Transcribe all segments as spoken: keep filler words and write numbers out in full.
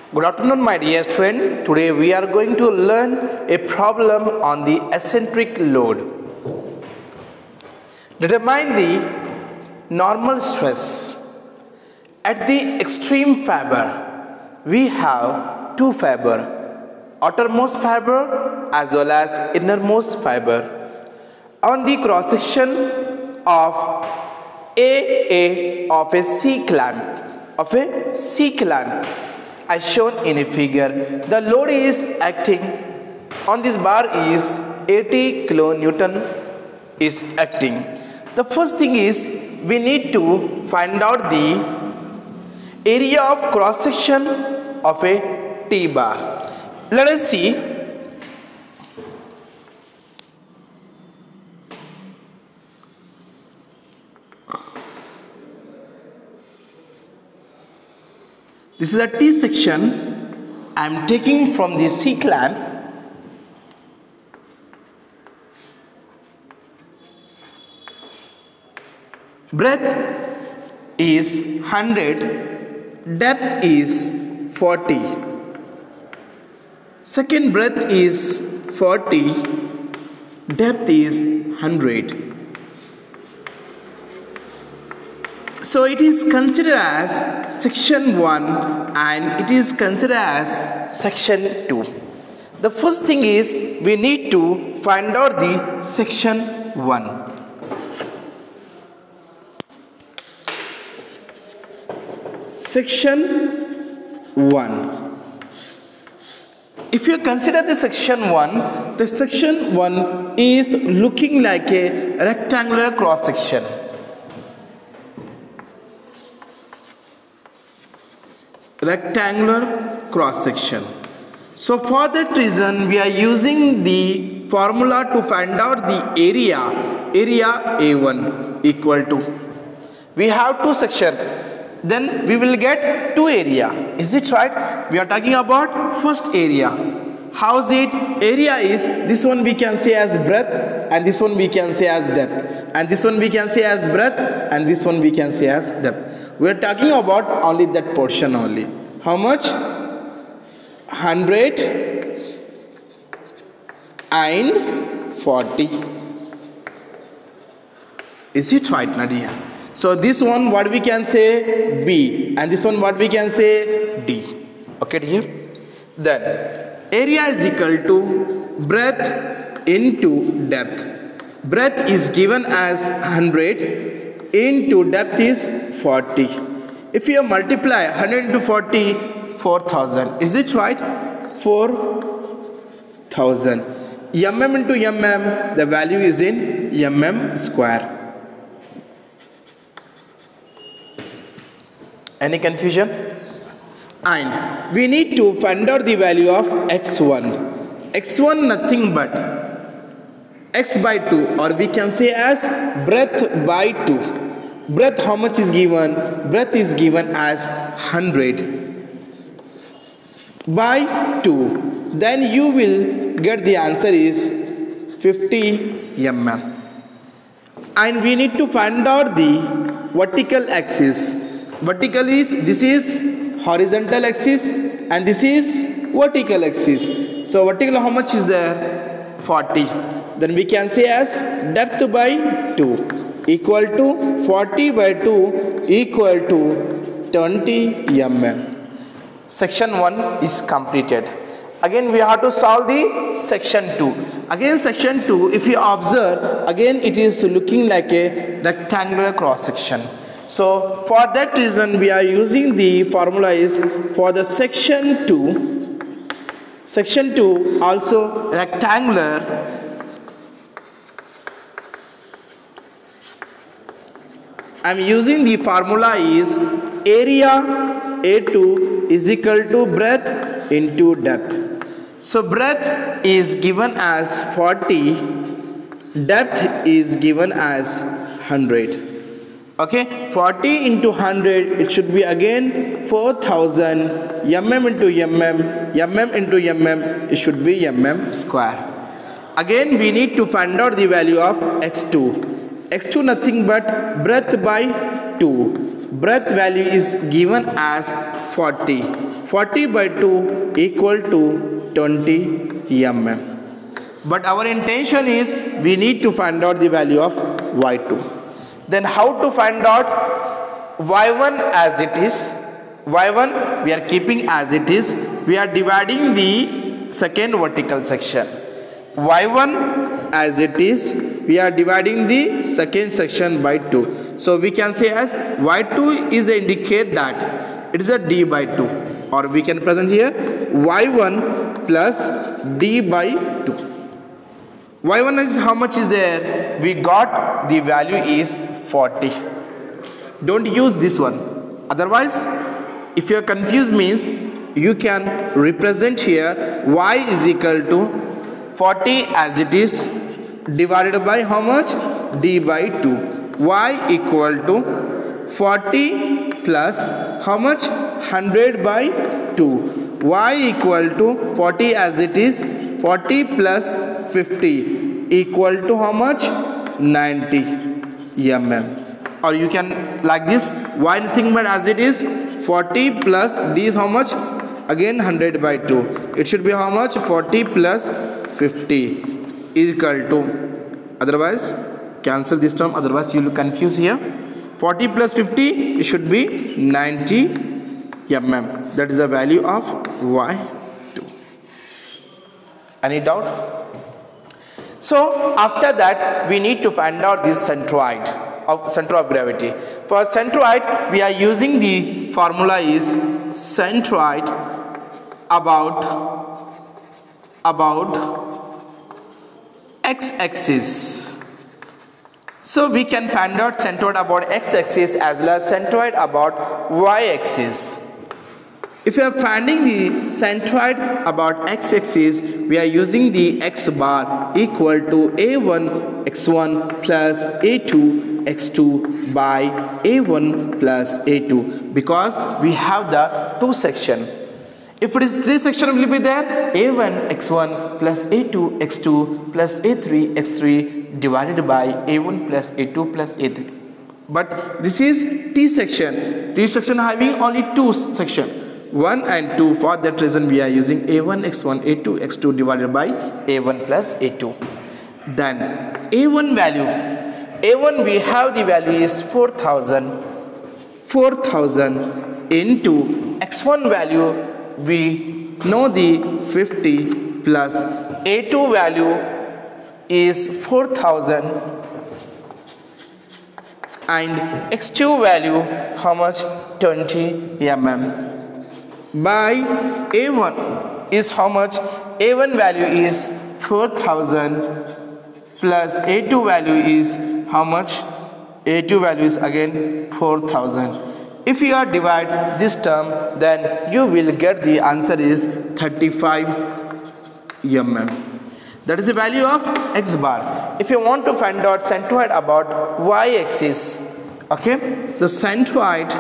Good afternoon, my dear student. Today we are going to learn a problem on the eccentric load. Determine the normal stress. At the extreme fiber, we have two fiber, outermost fiber as well as innermost fiber. On the cross section of A A of a C clamp, of a C clamp, as shown in a figure, the load is acting on this bar is eighty kilonewton is acting. The first thing is we need to find out the area of cross section of a T bar. Let us see. This is a T section I am taking from the C clamp. Breadth is one hundred, depth is forty. Second breadth is forty, depth is one hundred. So it is considered as section one and it is considered as section two. The first thing is we need to find out the section one. Section one. If you consider the section one, the section one is looking like a rectangular cross section. Rectangular cross section. So for that reason we are using the formula to find out the area. Area A one equal to, we have two section, then we will get two area. Is it right? We are talking about first area. How is it? Area is, this one we can say as breadth and this one we can say as depth, and this one we can say as breadth and this one we can say as depth. We are talking about only that portion only. How much? one hundred and forty. Is it right, Nadia? So this one what we can say B and this one what we can say D. Okay, dear? Then area is equal to breadth into depth. Breadth is given as one hundred into depth is forty. If you multiply one hundred into forty, four thousand. Is it right? four thousand. Mm into mm, the value is in mm square. Any confusion? And we need to find out the value of x one. x one nothing but x by two, or we can say as breadth by two. Breadth how much is given? Breadth is given as one hundred by two. Then you will get the answer is fifty millimeters. And we need to find out the vertical axis. Vertical is, this is horizontal axis and this is vertical axis. So vertical how much is there? forty. Then we can say as depth by two equal to forty by two equal to twenty millimeters. Section one is completed. Again we have to solve the section two. Again section two, if you observe, again it is looking like a rectangular cross section. So for that reason we are using the formula is for the section two. Section two also rectangular. I am using the formula is area A two is equal to breadth into depth. So breadth is given as forty, depth is given as one hundred. Okay, forty into one hundred, it should be again four thousand. Mm into mm, mm into mm, it should be mm square. Again we need to find out the value of x two. x two nothing but breadth by two. breadth value is given as forty. forty by two equal to twenty millimeters. But our intention is we need to find out the value of y two. Then how to find out y one as it is? y one we are keeping as it is. We are dividing the second vertical section. y one as it is, we are dividing the second section by two. So we can say as y two is indicate that it is a d by two, or we can present here y one plus d by two. y one is how much is there? We got the value is forty. Don't use this one. Otherwise, if you are confused means you can represent here y is equal to forty as it is divided by how much? D by two. Y equal to forty plus how much? one hundred by two. Y equal to forty as it is, forty plus fifty equal to how much? ninety millimeters. Or you can like this, y nothing but as it is, forty plus d is how much? Again one hundred by two. It should be how much? forty plus fifty equal to, otherwise cancel this term, otherwise you will confuse here. forty plus fifty, it should be ninety millimeters. That is the value of y two. Any doubt? So after that we need to find out this centroid of center of gravity. For centroid we are using the formula is centroid about about x-axis. So we can find out centroid about x-axis as well as centroid about y-axis. If we are finding the centroid about x-axis, we are using the x bar equal to a one x one plus a two x two by a one plus a two, because we have the two section. If it is three section will be there, a one x one plus a two x two plus a three x three divided by a one plus a two plus a three. But this is T section. T section having only two section, one and two. For that reason we are using a one x one a two x two divided by a one plus a two. Then a one value, a one we have the value is four thousand. four thousand into x one value we know the fifty plus a two value is four thousand and x two value how much? twenty millimeters. By a one is how much? a one value is four thousand plus a two value is how much? a two value is again four thousand. If you are divide this term, then you will get the answer is thirty-five millimeters. That is the value of x bar. If you want to find out centroid about y-axis, okay, the centroid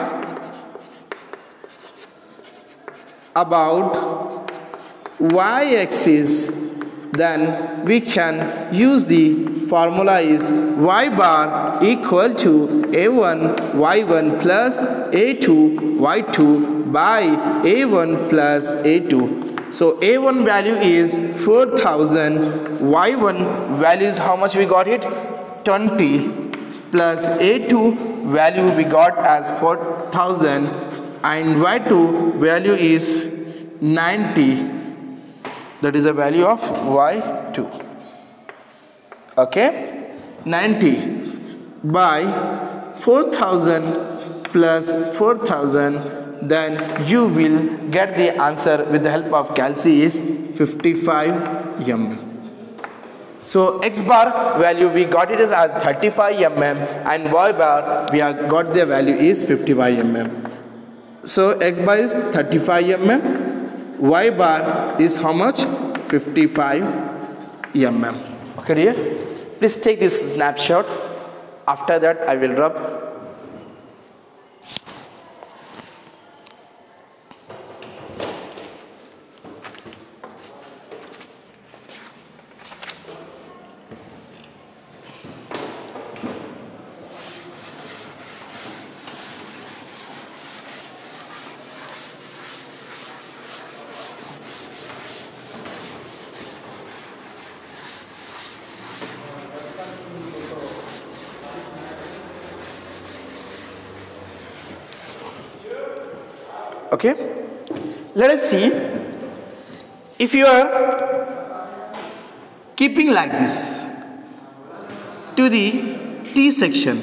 about y-axis, then we can use the formula is y bar equal to a one y one plus a two y two by a one plus a two. So a one value is four thousand, y one value is how much we got it? twenty plus a two value we got as four thousand and y two value is ninety. That is the value of y two. Okay, ninety by four thousand plus four thousand, then you will get the answer with the help of calci is fifty-five millimeters. So x bar value we got it as thirty-five millimeters and y bar we have got the value is fifty-five millimeters. So x bar is thirty-five millimeters, y bar is how much? fifty-five millimeters. Okay dear, please take this snapshot. After that I will rub. Okay, let us see. If you are keeping like this to the T section,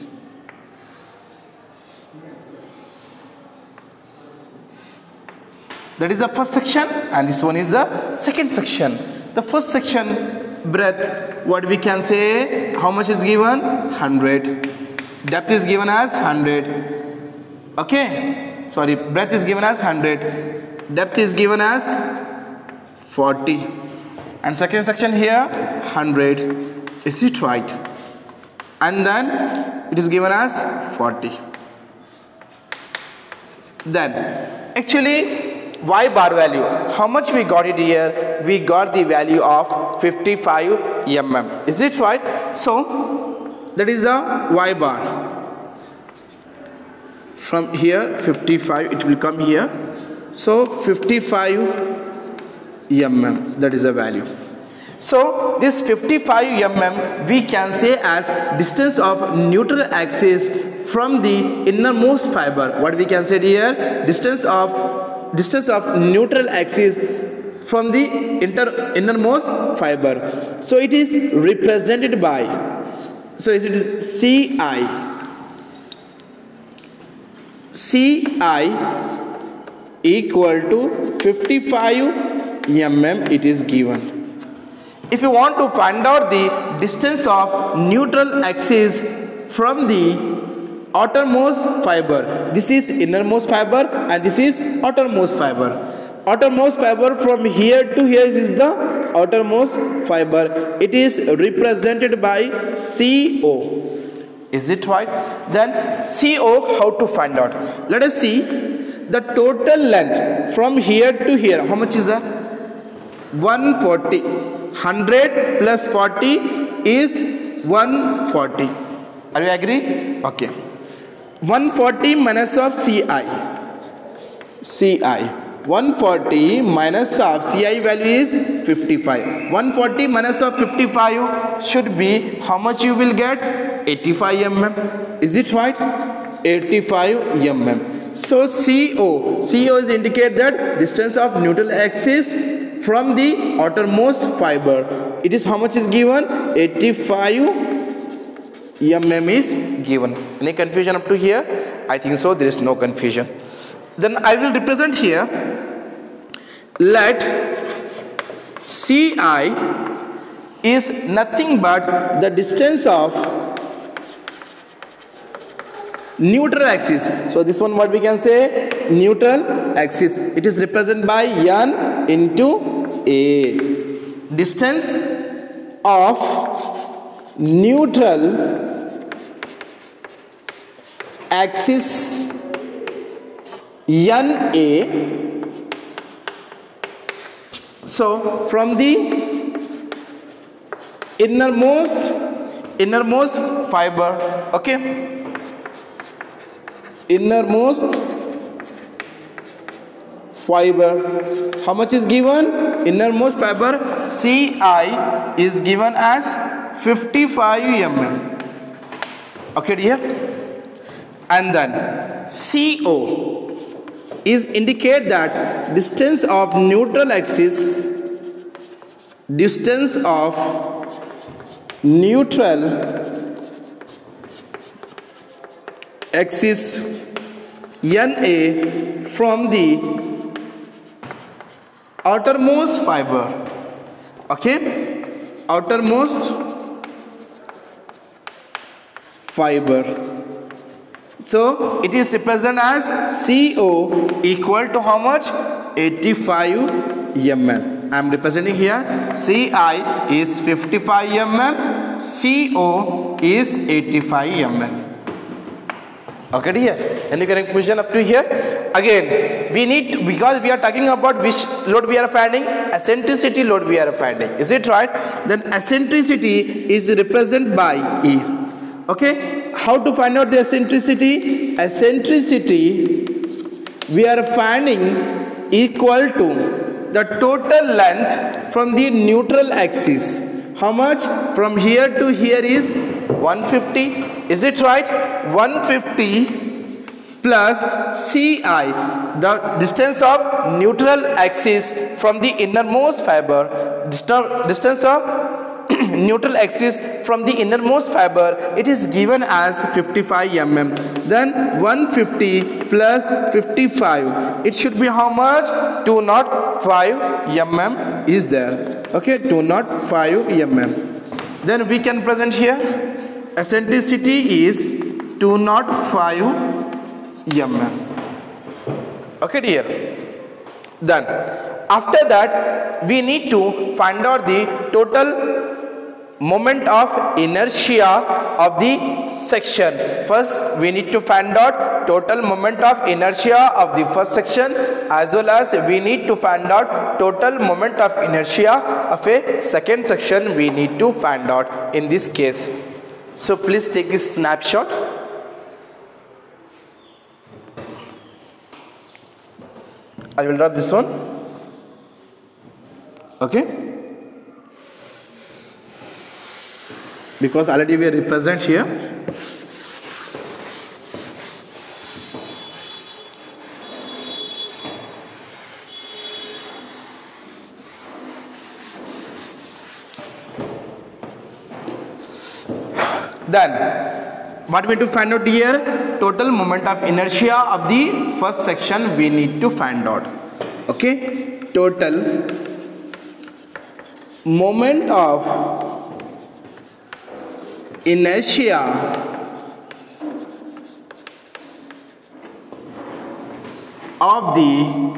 that is the first section, and this one is the second section. The first section breadth, what we can say, how much is given? one hundred. Depth is given as one hundred. Okay, sorry, breadth is given as one hundred. Depth is given as forty. And second section here, one hundred. Is it right? And then it is given as forty. Then actually y bar value, how much we got it here? We got the value of fifty-five millimeters. Is it right? So that is the y bar. From here fifty-five, it will come here. So fifty-five millimeters, that is the value. So this fifty-five millimeters we can say as distance of neutral axis from the innermost fiber. What we can say here? Distance of distance of neutral axis from the inter, innermost fiber. So it is represented by, so it is C I. C I equal to fifty-five millimeters it is given. If you want to find out the distance of neutral axis from the outermost fiber, this is innermost fiber and this is outermost fiber. Outermost fiber from here to here is the outermost fiber. It is represented by C O. Is it right? Then C O, how to find out? Let us see the total length from here to here. How much is that? one forty. one hundred plus forty is one forty. Are you agree? Okay. one forty minus of C I. C I. one forty minus of C I value is fifty-five. one forty minus of fifty-five should be how much you will get? eighty-five millimeters. Is it right? eighty-five millimeters. So C O. C O is indicate that distance of neutral axis from the outermost fiber. It is how much is given? eighty-five millimeters is given. Any confusion up to here? I think so. There is no confusion. Then I will represent here. Let C I is nothing but the distance of neutral axis. So this one what we can say? Neutral axis. It is represented by N into A. Distance of neutral axis N A. So from the innermost innermost fiber, okay, innermost fiber, how much is given? Innermost fiber C I is given as fifty-five millimeters. Okay dear. And then C O is indicate that distance of neutral axis, distance of neutral axis N A from the outermost fiber. Okay, outermost fiber. So it is represented as C O equal to how much? eighty-five millimeters. I am representing here C I is fifty-five millimeters, C O is eighty-five millimeters. Okay dear, any confusion up to here? Again we need, because we are talking about which load we are finding, eccentricity load we are finding. Is it right? Then eccentricity is represented by E. Okay, how to find out the eccentricity? Eccentricity we are finding equal to the total length from the neutral axis. How much? From here to here is one hundred fifty. Is it right? one hundred fifty plus C I. the distance of neutral axis from the innermost fiber, distance of neutral axis from the innermost fiber, it is given as fifty-five millimeters. Then one hundred fifty plus fifty-five, it should be how much? two hundred five millimeters is there. Okay, two hundred five millimeters. Then we can present here eccentricity is two hundred five millimeters. Okay dear. Then after that we need to find out the total moment of inertia of the section. First we need to find out total moment of inertia of the first section, as well as we need to find out total moment of inertia of a second section we need to find out in this case. So please take this snapshot. I will draw this one. Okay, because already we are represent here. Then what we need to find out here? Total moment of inertia of the first section we need to find out. Okay, total moment of inertia of the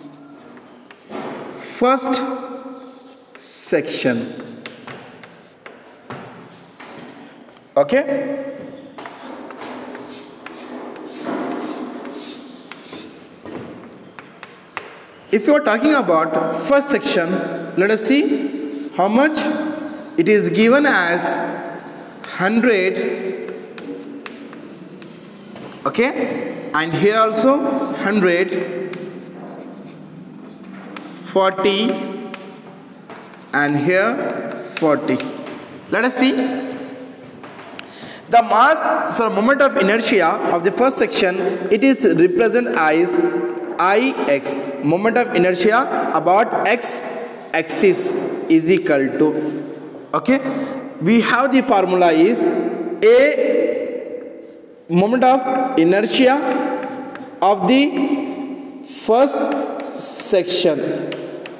first section. Okay, if you are talking about first section, let us see how much it is given as one hundred. Okay, and here also one hundred forty, and here forty. Let us see the mass, so moment of inertia of the first section, it is represented as I x, moment of inertia about x axis is equal to, okay, we have the formula is a moment of inertia of the first section,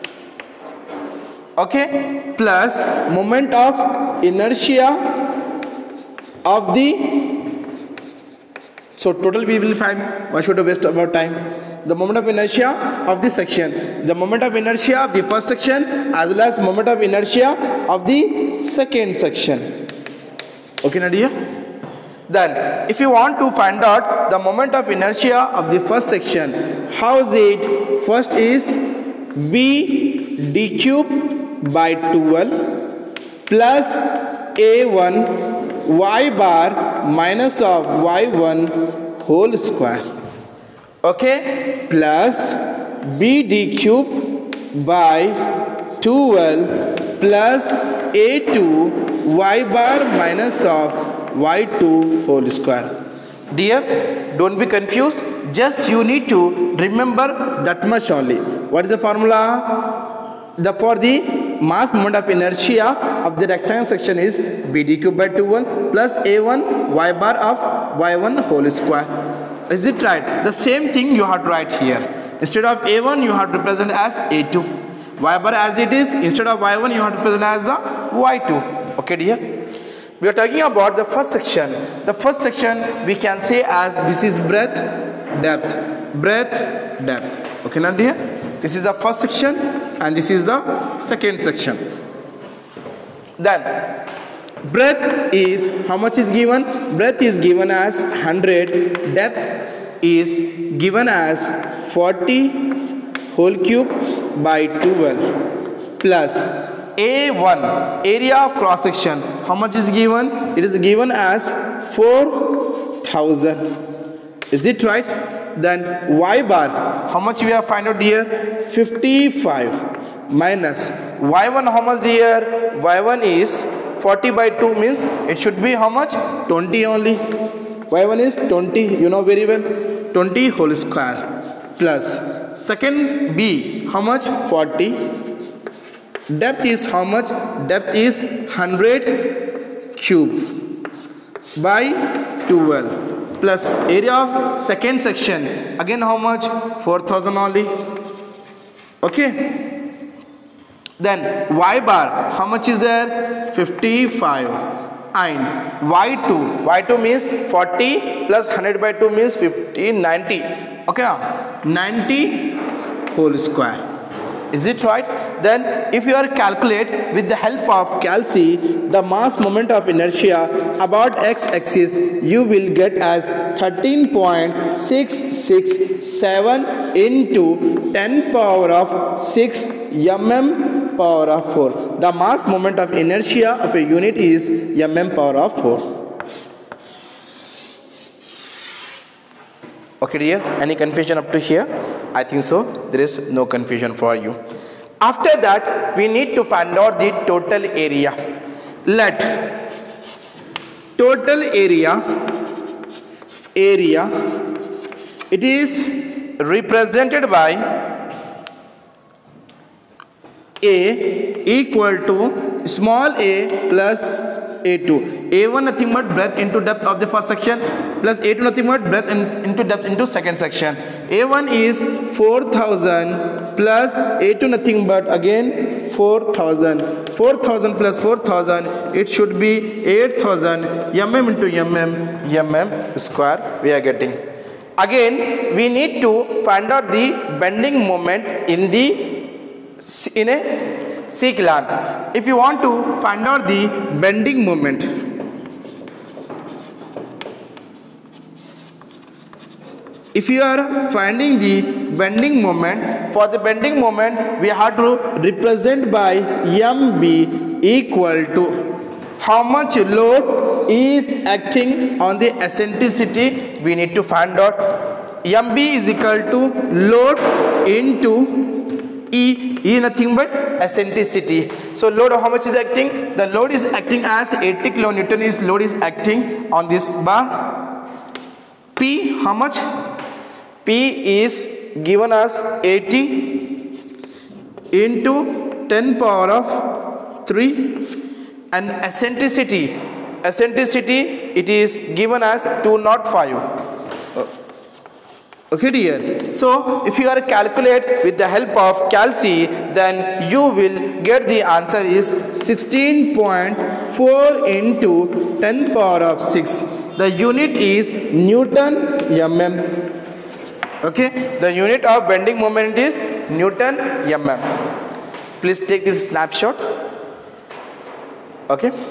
okay, plus moment of inertia of the, so total we will find. Why should I waste about time? The moment of inertia of the section, the moment of inertia of the first section, as well as moment of inertia of the second section. Okay, Nadia? Then if you want to find out the moment of inertia of the first section, how is it? First is b d cube by twelve plus a one y bar minus of y one whole square, okay, plus b d cube by twelve plus a two y bar minus of y two whole square. Dear, don't be confused, just you need to remember that much only. What is the formula? The for the mass moment of inertia of the rectangle section is b d cube by twelve plus a one y bar of y one whole square. Is it right? The same thing you have to write here. Instead of a one you have to represent as a two. Y bar as it is, instead of y one you have to represent as the y two. Okay dear? We are talking about the first section. The first section we can say as this is breadth, depth, breadth, depth. Okay now dear? This is the first section and this is the second section. Then breadth is, how much is given? Breadth is given as one hundred, depth is given as forty whole cube by twelve plus a one, area of cross section, how much is given? It is given as four thousand. Is it right? Then y bar, how much we have find out here? fifty-five minus y one, how much here? y one is forty by two, means it should be how much? twenty only. y one is twenty, you know very well, twenty whole square plus second B, how much? forty. Depth is how much? Depth is one hundred cube by twelve plus area of second section, again how much? four thousand only. Okay, then y bar, how much is there? fifty-five. And y two, y two means forty plus one hundred by two means fifty, ninety. Okay, ninety whole square. Is it right? Then if you are calculate with the help of calc the mass moment of inertia about x-axis, you will get as thirteen point six six seven into ten power of six mm power of four. The mass moment of inertia of a unit is mm power of four. Okay dear, any confusion up to here? I think so, there is no confusion for you. After that, we need to find out the total area. Let total area, area, it is represented by A equal to small a plus A two. A one nothing but breadth into depth of the first section plus A two nothing but breadth in, into depth into second section. A one is four thousand plus A two nothing but again four thousand. four thousand plus four thousand, it should be eight thousand mm into mm, mm square we are getting. Again, we need to find out the bending moment in the in a C clamp. If you want to find out the bending moment, if you are finding the bending moment, for the bending moment we have to represent by M B equal to how much load is acting on the eccentricity. We need to find out M B is equal to load into E, E nothing but eccentricity. So load how much is acting? The load is acting as eighty kilonewton is load is acting on this bar. P how much? P is given as eighty into ten power of three, and eccentricity, eccentricity it is given as two hundred five. Okay dear, so if you are calculate with the help of calc, then you will get the answer is sixteen point four into ten power of six. The unit is Newton mm. Okay, the unit of bending moment is Newton mm. Please take this snapshot. Okay,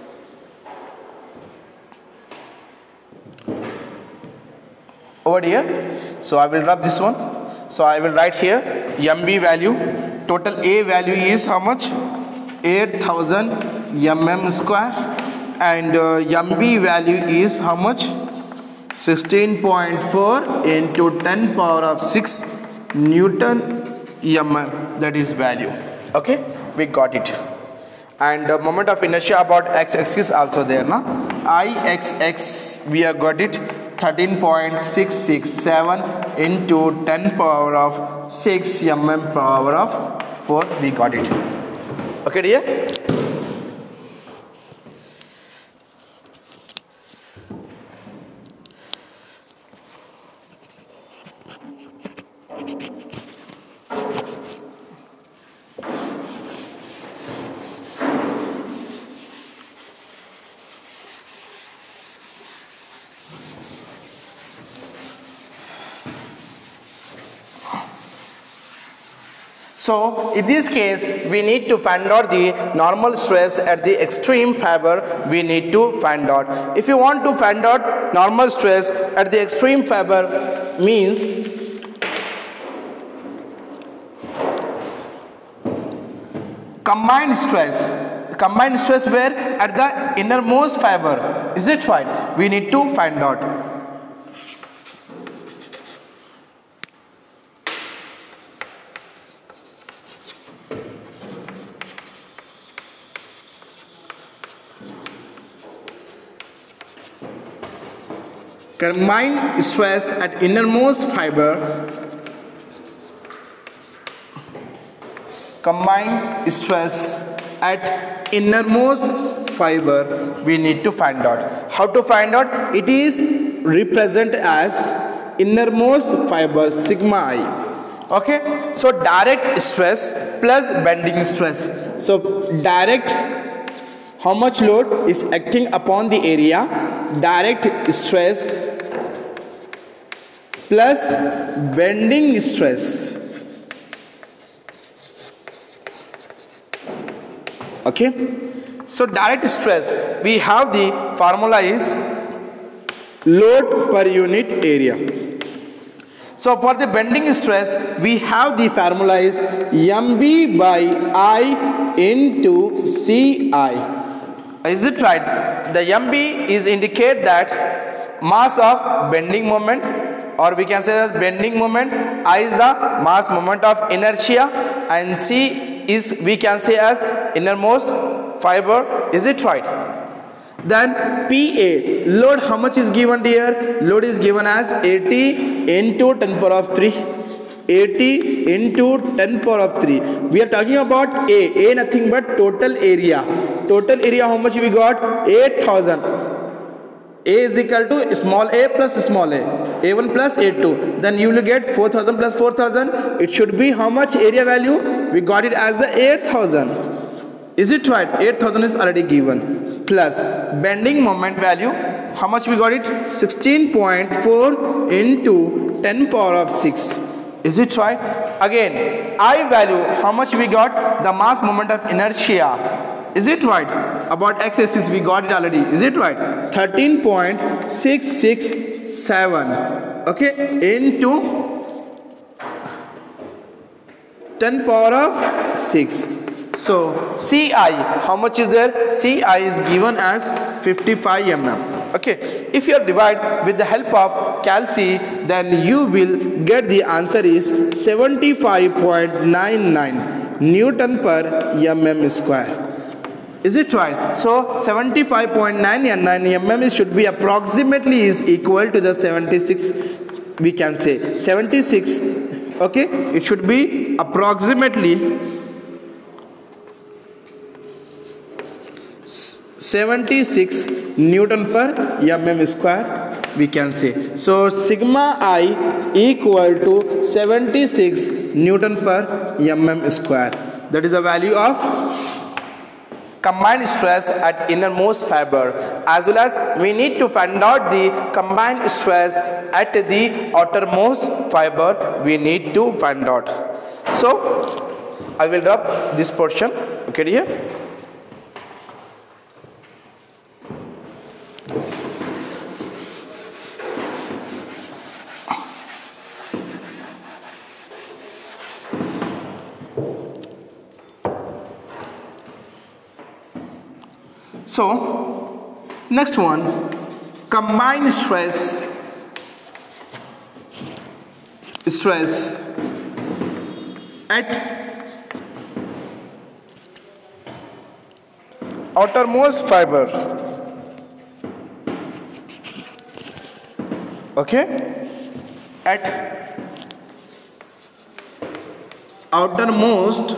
over here. So I will rub this one. So I will write here M B value. Total A value is how much? eight thousand mm square, and uh, M B value is how much? sixteen point four into ten power of six Newton mm. That is value. Okay, we got it. And uh, moment of inertia about x-axis also there, na? I X X we have got it. thirteen point six six seven into ten power of six mm power of four, we got it. Okay dear. So in this case, we need to find out the normal stress at the extreme fiber. We need to find out. If you want to find out normal stress at the extreme fiber, means combined stress. Combined stress where? At the innermost fiber. Is it right? We need to find out. Combined stress at innermost fiber combined stress at innermost fiber we need to find out. How to find out? It is represented as innermost fiber sigma I. Okay, so direct stress plus bending stress. So direct, how much load is acting upon the area, direct stress plus bending stress. Okay, so direct stress, we have the formula is load per unit area. So for the bending stress, we have the formula is M B by I into C I. Is it right? The M B is indicate that mass of bending moment, or we can say as bending moment. I is the mass moment of inertia, and C is, we can say, as innermost fiber. Is it right? Then P A, load, how much is given here? Load is given as eighty into ten power of three. eighty into ten power of three. We are talking about A. A nothing but total area. Total area, how much we got? eight thousand. A is equal to small a plus small a. A one plus A two. Then you will get four thousand plus four thousand. It should be how much area value? We got it as the eight thousand. Is it right? eight thousand is already given. Plus bending moment value, how much we got it? sixteen point four into ten power of six. Is it right? Again, I value, how much we got? The mass moment of inertia. Is it right? About x-axis we got it already. Is it right? thirteen point six six seven. Okay, into ten power of six. So C I, how much is there? C I is given as fifty-five millimeters. Okay, if you divide with the help of calci, then you will get the answer is seventy-five point nine nine Newton per mm square. Is it right? So seventy-five point nine nine mm should be approximately is equal to the seventy-six. We can say seventy-six. Okay, it should be approximately seventy-six Newton per mm square, we can say. So sigma I equal to seventy-six Newton per mm square. That is the value of combined stress at innermost fiber, as well as we need to find out the combined stress at the outermost fiber. We need to find out. So I will drop this portion. Okay, dear. So next one, combined stress stress at outermost fiber. Okay, at outermost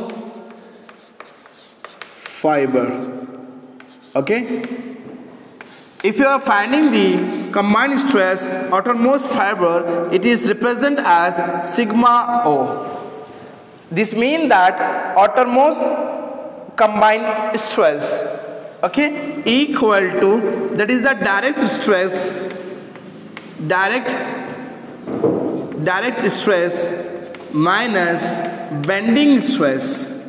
fiber. Okay, if you are finding the combined stress outermost fiber, it is represented as sigma O. This means that outermost combined stress, okay, equal to, that is the direct stress, direct direct stress minus bending stress.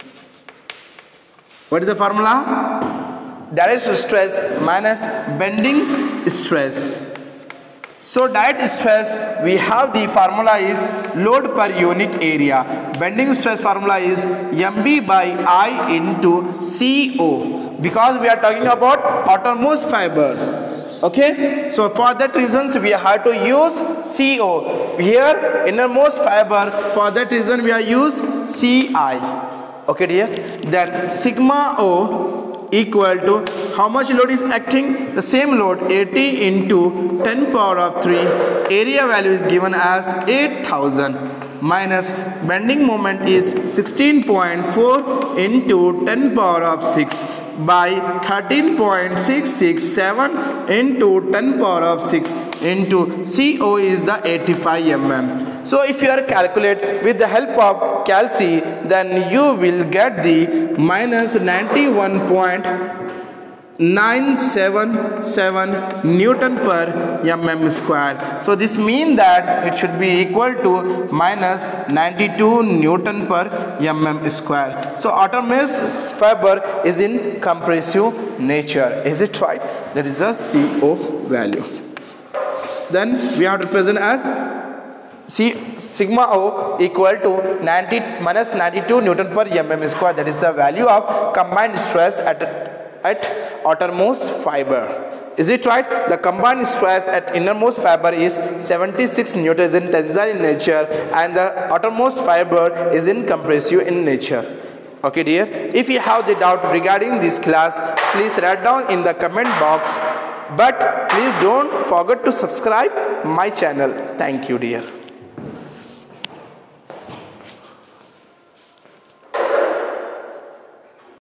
What is the formula? Direct stress minus bending stress. So direct stress, we have the formula is load per unit area. Bending stress formula is M B by I into C O, because we are talking about outermost fiber. Okay, so for that reasons we have to use C O. Here innermost fiber, for that reason we are use C I. Okay dear, then sigma O equal to how much load is acting? The same load, eighty into ten power of three. Area value is given as eight thousand minus bending moment is sixteen point four into ten power of six by thirteen point six six seven into ten power of six into C O is the eighty-five millimeters. So if you are calculate with the help of calci, then you will get the minus ninety-one point nine seven seven Newton per mm square. So this means that it should be equal to minus ninety-two Newton per mm square. So outermost fiber is in compressive nature. Is it right? That is the C O value. Then we have to represent as C sigma O equal to ninety minus ninety-two Newton per mm square. That is the value of combined stress at at outermost fiber. Is it right? The combined stress at innermost fiber is seventy-six newtons in tensile in nature, and the outermost fiber is in compressive in nature. Okay dear, if you have the doubt regarding this class, please write down in the comment box, but please don't forget to subscribe my channel. Thank you dear.